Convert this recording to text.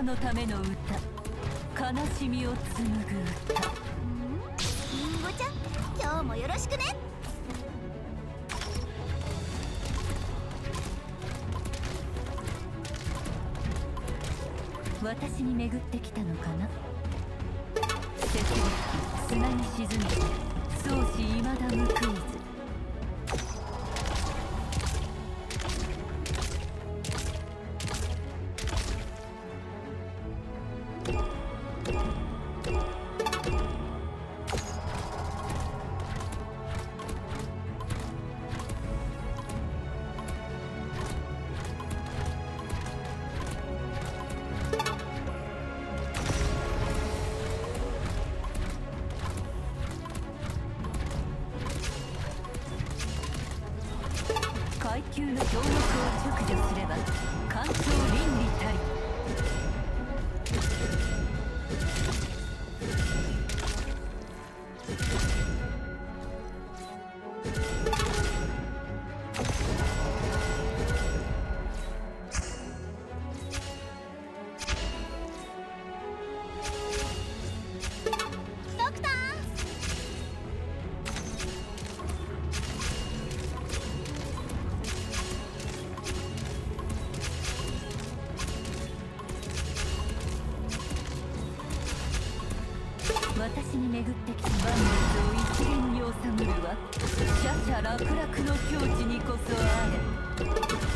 のための歌、悲しみを紡ぐ歌。 りんごちゃん、今日もよろしくね。 私に巡ってきたのかな。世界砂に沈み、相思いまだ報いず。階級の強力を直除すれば環境倫理たり。 ドクター。 私に巡ってきた万物を一元に収むるは、シャシャ楽々の境地にこそあれ。